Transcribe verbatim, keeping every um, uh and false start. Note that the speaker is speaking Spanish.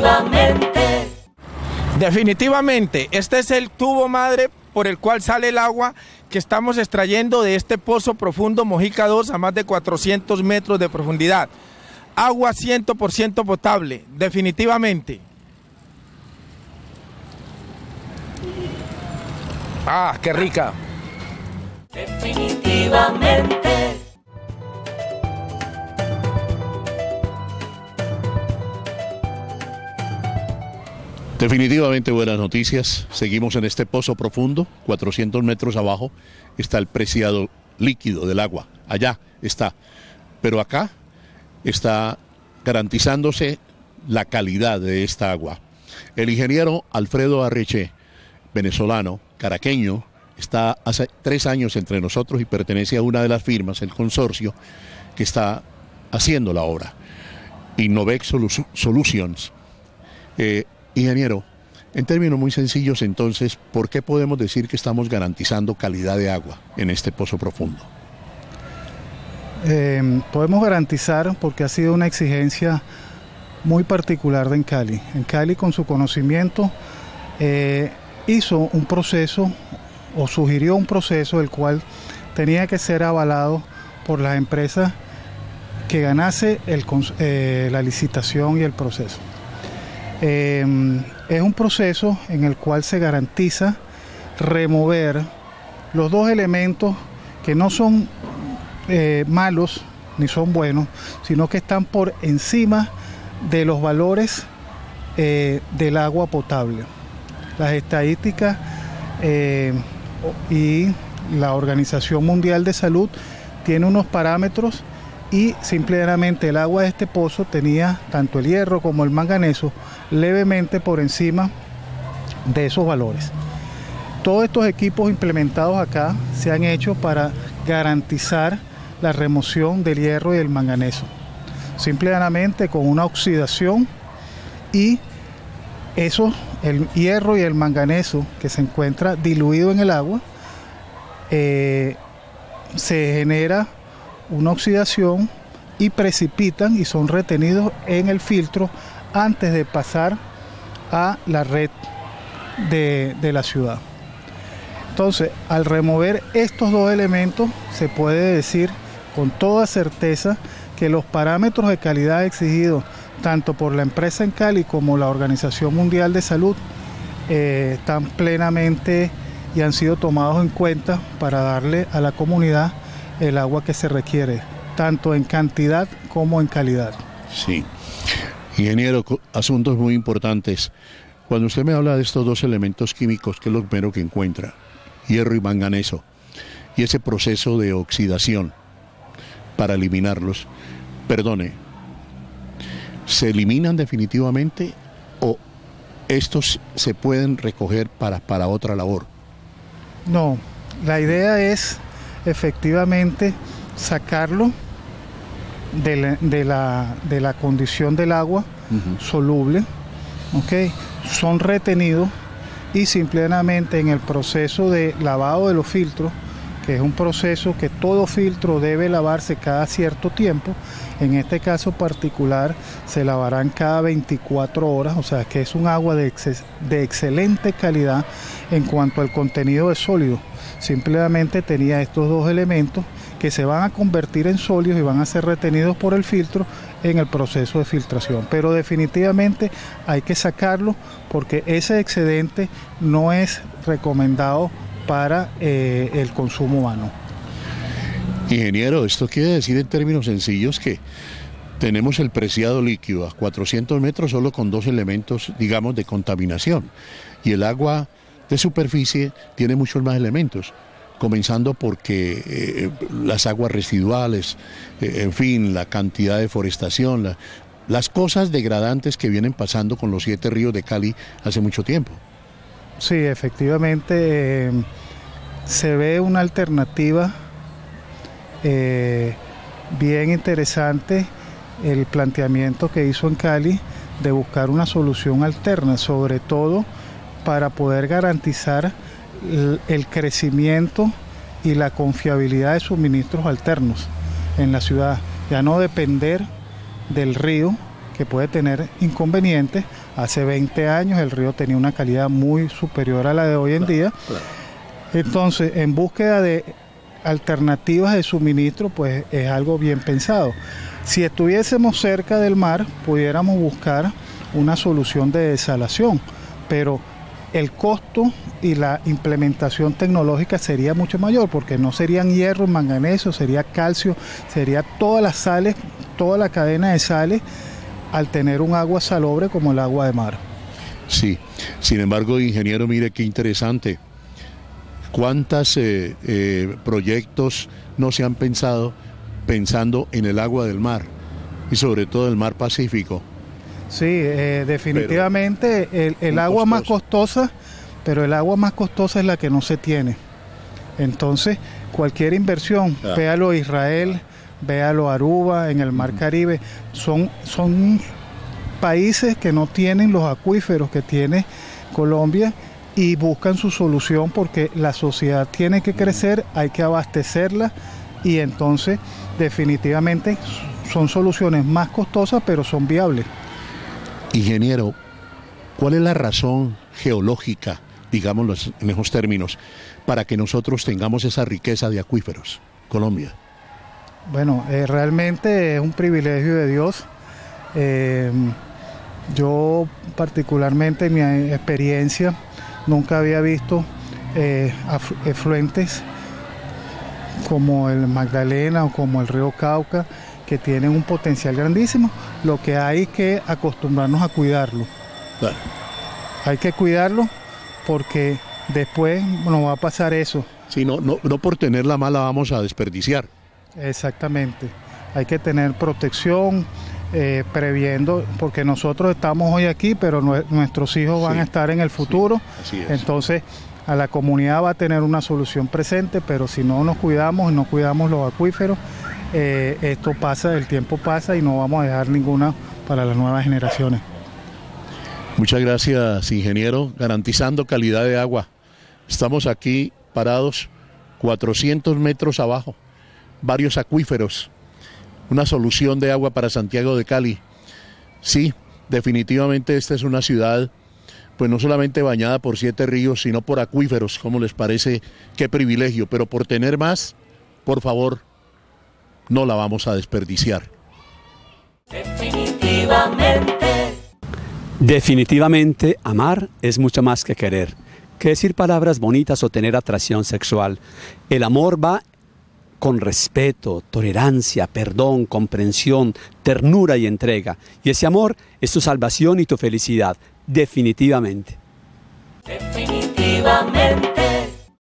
Definitivamente. Definitivamente, este es el tubo madre por el cual sale el agua que estamos extrayendo de este pozo profundo Mojica dos a más de cuatrocientos metros de profundidad. Agua cien por ciento potable, definitivamente. Ah, qué rica. Definitivamente. Definitivamente buenas noticias. Seguimos en este pozo profundo, cuatrocientos metros abajo está el preciado líquido del agua. Allá está. Pero acá está garantizándose la calidad de esta agua. El ingeniero Alfredo Arreche, venezolano, caraqueño, está hace tres años entre nosotros y pertenece a una de las firmas, el consorcio, que está haciendo la obra. Innovex Solutions. Eh, ingeniero, en términos muy sencillos entonces, ¿por qué podemos decir que estamos garantizando calidad de agua en este pozo profundo? Eh, podemos garantizar porque ha sido una exigencia muy particular de Encali. Encali, con su conocimiento, eh, hizo un proceso o sugirió un proceso el cual tenía que ser avalado por las empresas que ganase el, eh, la licitación y el proceso. Eh, es un proceso en el cual se garantiza remover los dos elementos que no son eh, malos ni son buenos, sino que están por encima de los valores eh, del agua potable. Las estadísticas eh, y la Organización Mundial de Salud tiene unos parámetros y simplemente el agua de este pozo tenía tanto el hierro como el manganeso levemente por encima de esos valores. Todos estos equipos implementados acá se han hecho para garantizar la remoción del hierro y del manganeso, simplemente con una oxidación, y eso, el hierro y el manganeso que se encuentra diluido en el agua, eh, se genera una oxidación y precipitan y son retenidos en el filtro antes de pasar a la red de, de la ciudad. Entonces, al remover estos dos elementos, se puede decir con toda certeza que los parámetros de calidad exigidos tanto por la empresa Encali como la Organización Mundial de Salud eh, están plenamente y han sido tomados en cuenta para darle a la comunidad el agua que se requiere, tanto en cantidad como en calidad. Sí. Ingeniero, asuntos muy importantes. Cuando usted me habla de estos dos elementos químicos, ¿qué es lo primero que encuentra? Hierro y manganeso. Y ese proceso de oxidación para eliminarlos, perdone, ¿se eliminan definitivamente o estos se pueden recoger para, para otra labor? No, la idea es efectivamente sacarlo de la, de la, de la condición del agua uh-huh. soluble, ¿okay? Son retenidos y simplemente en el proceso de lavado de los filtros, que es un proceso que todo filtro debe lavarse cada cierto tiempo, en este caso particular se lavarán cada veinticuatro horas, o sea que es un agua de, ex de excelente calidad en cuanto al contenido de sólido. Simplemente tenía estos dos elementos que se van a convertir en sólidos y van a ser retenidos por el filtro en el proceso de filtración, pero definitivamente hay que sacarlo porque ese excedente no es recomendado para eh, el consumo humano. Ingeniero, esto quiere decir en términos sencillos que tenemos el preciado líquido a cuatrocientos metros solo con dos elementos, digamos, de contaminación, y el agua de superficie tiene muchos más elementos, comenzando porque eh, las aguas residuales, eh, en fin, la cantidad de deforestación, la, las cosas degradantes que vienen pasando con los siete ríos de Cali hace mucho tiempo. Sí, efectivamente eh, se ve una alternativa eh, bien interesante, el planteamiento que hizo en Cali de buscar una solución alterna, sobre todo para poder garantizar el, el crecimiento y la confiabilidad de suministros alternos en la ciudad, ya no depender del río, que puede tener inconvenientes. Hace veinte años el río tenía una calidad muy superior a la de hoy en día. Entonces, en búsqueda de alternativas de suministro, pues es algo bien pensado. Si estuviésemos cerca del mar, pudiéramos buscar una solución de desalación, pero el costo y la implementación tecnológica sería mucho mayor, porque no serían hierro, manganeso, sería calcio, sería todas las sales, toda la cadena de sales, al tener un agua salobre como el agua de mar. Sí, sin embargo, ingeniero, mire qué interesante. ¿Cuántos eh, eh, proyectos no se han pensado pensando en el agua del mar y sobre todo el mar Pacífico? Sí, eh, definitivamente el, el agua costoso. más costosa, pero el agua más costosa es la que no se tiene. Entonces, cualquier inversión, ah. véalo Israel, véalo Aruba, en el mar Caribe, son, son países que no tienen los acuíferos que tiene Colombia y buscan su solución porque la sociedad tiene que crecer, hay que abastecerla y entonces definitivamente son soluciones más costosas, pero son viables. Ingeniero, ¿cuál es la razón geológica, digámoslo en esos términos, para que nosotros tengamos esa riqueza de acuíferos, Colombia? Bueno, eh, realmente es un privilegio de Dios. Eh, yo particularmente en mi experiencia nunca había visto eh, afluentes como el Magdalena o como el río Cauca, que tienen un potencial grandísimo. Lo que hay que acostumbrarnos a cuidarlo. Claro. Hay que cuidarlo porque después nos va a pasar eso. Sí, no, no, no por tenerla mala vamos a desperdiciar. Exactamente. Hay que tener protección, eh, previendo, porque nosotros estamos hoy aquí, pero no, nuestros hijos van sí, a estar en el futuro. Sí, así es. Entonces, a la comunidad va a tener una solución presente, pero si no nos cuidamos y no cuidamos los acuíferos, eh, esto pasa, el tiempo pasa y no vamos a dejar ninguna para las nuevas generaciones. Muchas gracias, ingeniero, garantizando calidad de agua. Estamos aquí parados cuatrocientos metros abajo, varios acuíferos, una solución de agua para Santiago de Cali. Sí, definitivamente esta es una ciudad, pues no solamente bañada por siete ríos, sino por acuíferos, como les parece, qué privilegio, pero por tener más, por favor, no la vamos a desperdiciar. Definitivamente. Definitivamente, amar es mucho más que querer, que decir palabras bonitas o tener atracción sexual. El amor va con respeto, tolerancia, perdón, comprensión, ternura y entrega. Y ese amor es tu salvación y tu felicidad, definitivamente. Definitivamente.